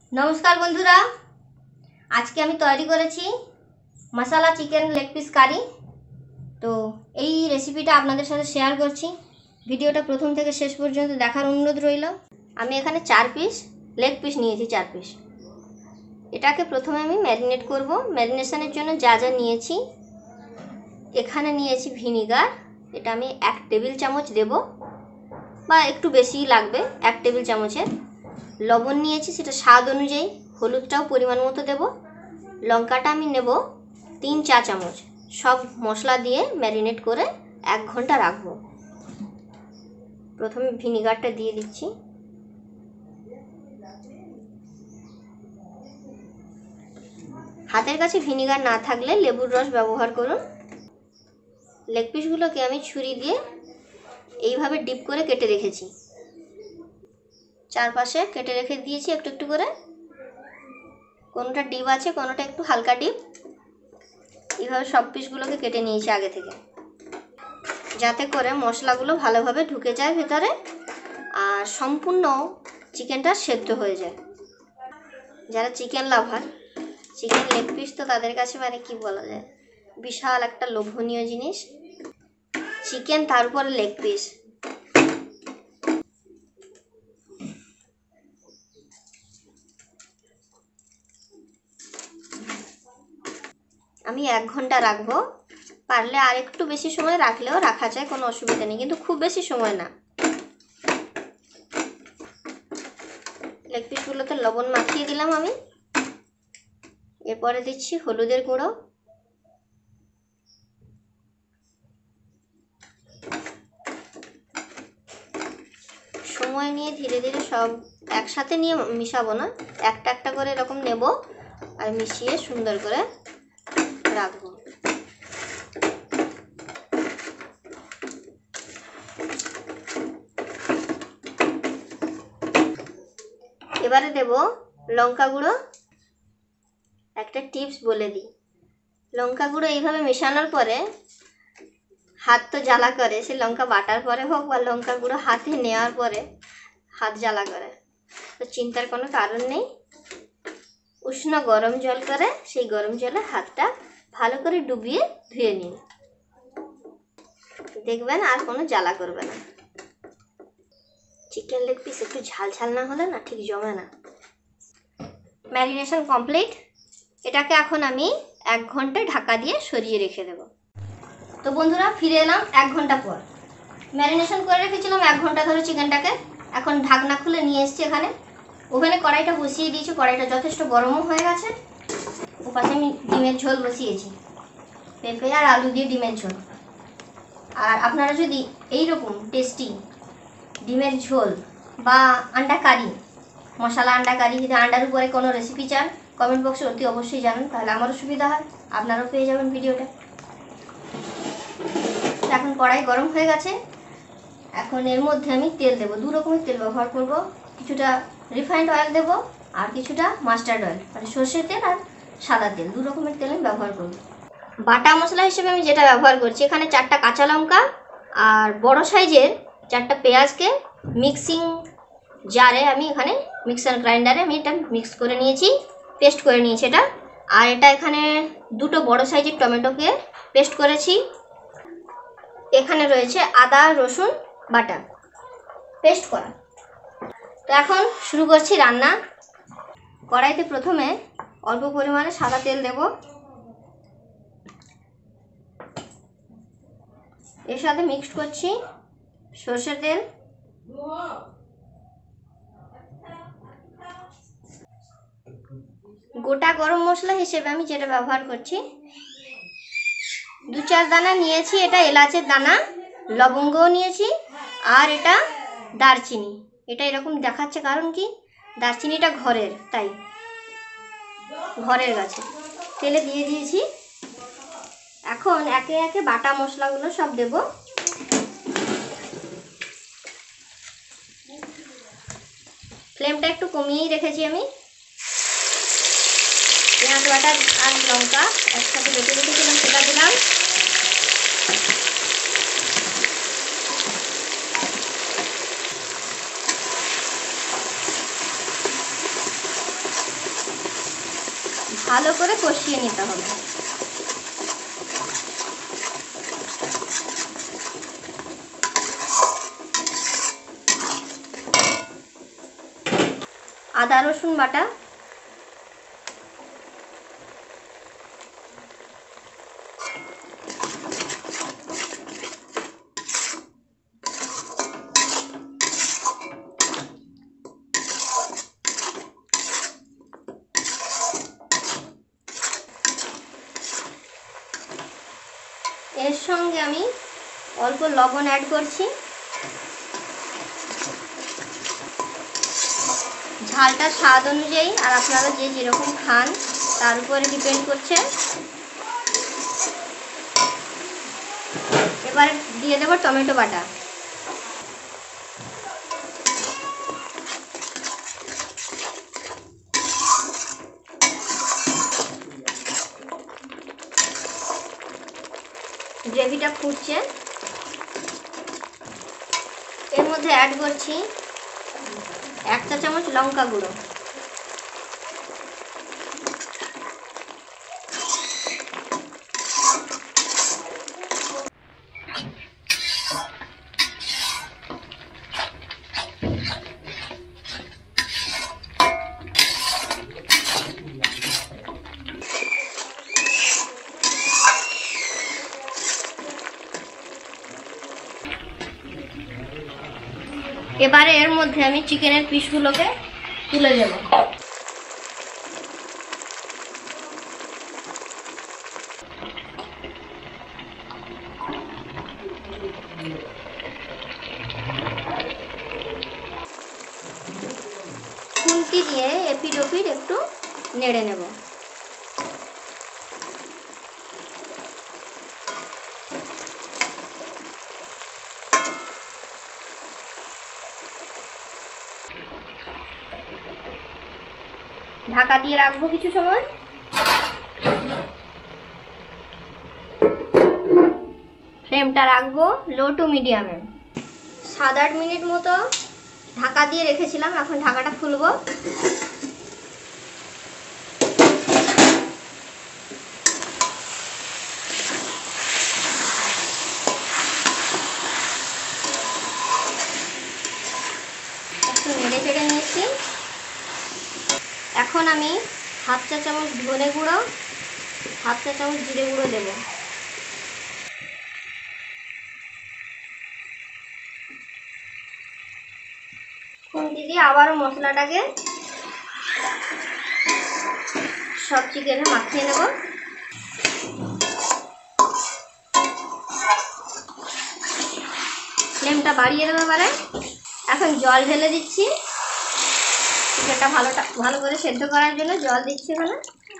नमस्कार बंधुरा आज के आमी तैयारी करेছি मसाला चिकेन लेग पिस कारी। तो এই রেসিপিটা আপনাদের সাথে শেয়ার করছি। ভিডিওটা প্রথম থেকে শেষ পর্যন্ত দেখার অনুরোধ রইল। আমি এখানে 4 পিস লেগ পিস নিয়েছি, 4 পিস। এটাকে প্রথমে আমি ম্যারিনেট করব। ম্যারিনেশনের জন্য যা যা নিয়েছি, এখানে নিয়েছি ভিনিগার, এটা আমি 1 টেবিল চামচ দেব বা একটু বেশি লাগবে, 1 টেবিল চামচের। লবণ নিয়েছি, সেটা স্বাদ অনুযায়ী। হলুদটাও পরিমাণ মতো দেব। লঙ্কাটা আমি নেব 3 চা চামচ। সব মশলা দিয়ে ম্যারিনেট করে 1 ঘন্টা রাখবো। প্রথমে ভিনিগারটা দিয়ে দিচ্ছি। হাতের কাছে ভিনিগার না থাকলে লেবুর রস ব্যবহার করুন। লেগ পিসগুলোকে আমি ছুরি দিয়ে এইভাবে ডিপ করে কেটে রেখেছি। চারপাশে কেটে রেখে দিয়েছি একটু একটু করে। কোনোটা ডিপ আছে, কোনোটা একটু হালকা ডিপ। এইভাবে সব পিসগুলোকে কেটে নিয়েছি আগে থেকে, যাতে করে মশলাগুলো ভালোভাবে ঢুকে যায় ভেতরে আর সম্পূর্ণ চিকেনটা সেদ্ধ হয়ে যায়। যারা chicken lover, chicken leg piece তো তাদের কাছে মানে কি বলা যায়, বিশাল একটা লোভনীয় জিনিস। চিকেন তার উপরে লেগ পিস। আমি 1 ঘন্টা রাখবো। পারলে আর একটু বেশি সময় রাখলেও রাখা যায়, কোনো অসুবিধা নেই, কিন্তু খুব বেশি সময় না। লেগ পিসগুলোতে লবণ মাখিয়ে দিলাম আমি। এরপরে দিচ্ছি হলুদের গুঁড়ো, সময় নিয়ে ধীরে ধীরে সব একসাথে নিয়ে মিশাবো না, একটা একটা করে এরকম নেব আর মিশিয়ে সুন্দর করে রাখবো। এবারে দেব লঙ্কা গুঁড়ো। একটা টিপস বলে দিই, লঙ্কা গুঁড়ো এইভাবে মেশানোর পরে হাত তো জ্বালা করে, সে লঙ্কা বাটার পরে হোক বা লঙ্কা গুঁড়ো হাতে নেওয়ার পরে হাত জ্বালা করে, তো চিন্তার কোনো কারণ নেই। উষ্ণ গরম জল করে সেই গরম জলে হাতটা ভালো করে ডুবিয়ে ধুয়ে নিন, দেখবেন আর কোনো জ্বালা করবে না। চিকেন লেগ পিস একটু ঝাল ঝাল না হলে না ঠিক জমে না। Marination complete. এটাকে এখন আমি 1 ঘন্টা ঢাকা দিয়ে সরিয়ে রেখে দেব। তো বন্ধুরা ফিরে এলাম 1 ঘন্টা পর। ম্যারিনেশন করে রেখেছিলাম 1 ঘন্টা ধরে চিকেনটাকে। এখন ঢাকনা খুলে নিয়ে এসেছি এখানে। ওভেনে কড়াইটা বসিয়ে দিয়েছি, কড়াইটা যথেষ্ট গরমও হয়ে গেছে। ওপাশে আমি ডিমের ঝোল বসিয়েছি, পেঁপে আর আলু দিয়ে ডিমের ঝোল। আর আপনারা যদি এইরকম টেস্টি ডিমের ঝোল বা আন্ডা কারি, মশলা আন্ডা কারি, যদি আন্ডার উপরে কোনো রেসিপি চান কমেন্ট বক্সে অতি অবশ্যই জানান, তাহলে আমারও সুবিধা হয়, আপনারাও পেয়ে যাবেন ভিডিওটা। এখন কড়াই গরম হয়ে গেছে। এখন এর মধ্যে আমি তেল দেবো। 2 রকমের তেল ব্যবহার করব। কিছুটা রিফাইন্ড অয়েল দেব আর কিছুটা মাস্টার্ড অয়েল, মানে সর্ষের তেল আর সাদা তেল। 2 রকমের তেল আমি ব্যবহার করব। বাটা মশলা হিসেবে আমি যেটা ব্যবহার করছি, এখানে 4টা কাঁচা লঙ্কা আর বড় সাইজের 4টা পেঁয়াজকে মিক্সিং জারে আমি এখানে মিক্সার গ্রাইন্ডারে আমি এটা মিক্স করে নিয়েছি, পেস্ট করে নিয়েছি এটা। আর এটা এখানে 2টো বড় সাইজের টমেটোকে পেস্ট করেছি। এখানে রয়েছে আদা রসুন বাটা পেস্ট করা। তো এখন শুরু করছি রান্না। কড়াইতে প্রথমে অল্প পরিমাণে সাদা তেল দেব, এর সাথে মিক্সড করছি সরষের তেল, গোটা গরম মশলা হিসেবে আমি যেটা ব্যবহার করছি 2-4 দানা নিয়েছি, এটা এলাচের দানা, লবঙ্গও নিয়েছি, আর এটা দারচিনি। এটা এরকম দেখাচ্ছে কারণ কি, দারচিনিটা ঘরের, তাই ঘরের গাছে। তেলে দিয়ে দিয়েছি। এখন একে একে বাটা মশলাগুলো সব দেব। ফ্লেমটা একটু কমিয়েই রেখেছি আমি। পেঁয়াজ বাটা আর লঙ্কা একসাথে বেটে রেখেছিলাম, সেটা দিলাম। ভালো করে কষিয়ে নিতে হবে। আদা রসুন বাটা, এর সঙ্গে আমি অল্প লবণ অ্যাড করছি। ঝালটা স্বাদ অনুযায়ী, আর আপনারা যে যেরকম খান তার উপরে ডিপেন্ড করছে। এবার দিয়ে দেবো টমেটো বাটা। গ্রেভিটা ফুটছে, এর মধ্যে অ্যাড করছি 1 চা চামচ লঙ্কা গুঁড়ো, এবারে এর মধ্যে আমি চিকেনের পিসগুলোকে তুলে দেব। খুন্তি দিয়ে এপিট ওপিট একটু নেড়ে নেব। ঢাকা দিয়ে রাখবো কিছু সময়। ফ্লেমটা রাখবো লো টু মিডিয়ামে। 7-8 মিনিট মতো ঢাকা দিয়ে রেখেছিলাম, এখন ঢাকাটা খুলবো। একটু নেড়ে চেড়ে নিয়েছি। এখন আমি 1/2 চা চামচ ধনে গুঁড়ো, 1/2 চা চামচ জিরে গুঁড়ো দেব। খুন্তি দিয়ে আবারও মশলাটাকে সব চিকেনে মাখিয়ে নেব। ফ্লেমটা বাড়িয়ে দেবো এবারে। এখন জল ঢেলে দিচ্ছি চিকেনটা ভালো করে সেদ্ধ করার জন্য জল দিচ্ছি এখানে।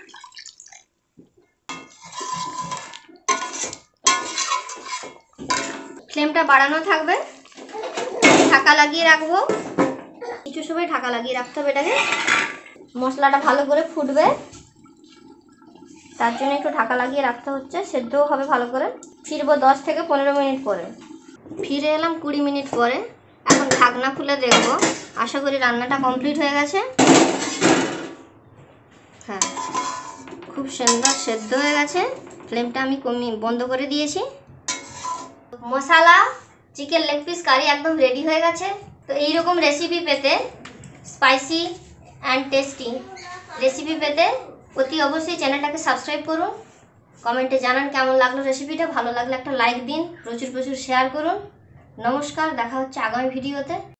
ফ্লেমটা বাড়ানো থাকবে, ঢাকা লাগিয়ে রাখবো। কিছু সময় ঢাকা লাগিয়ে রাখতে হবে এটাকে। মশলাটা ভালো করে ফুটবে, তার জন্য একটু ঢাকা লাগিয়ে রাখতে হচ্ছে, সেদ্ধও হবে ভালো করে। ফিরবো 10 থেকে 15 মিনিট পরে। ফিরে এলাম 20 মিনিট পরে। এখন ঢাকনা খুলে দেখবো, আশা করি রান্নাটা কমপ্লিট হয়ে গেছে। হ্যাঁ, খুব সুন্দর সেদ্ধ হয়ে গেছে। ফ্লেমটা আমি বন্ধ করে দিয়েছি। মশলা চিকেন লেগ পিস কারি একদম রেডি হয়ে গেছে। তো এইরকম রেসিপি পেতে, স্পাইসি অ্যান্ড টেস্টি রেসিপি পেতে অতি অবশ্যই চ্যানেলটাকে সাবস্ক্রাইব করুন। কমেন্টে জানান কেমন লাগলো রেসিপিটা। ভালো লাগলে একটা লাইক দিন, প্রচুর শেয়ার করুন। নমস্কার, দেখা হচ্ছে আগামী ভিডিওতে।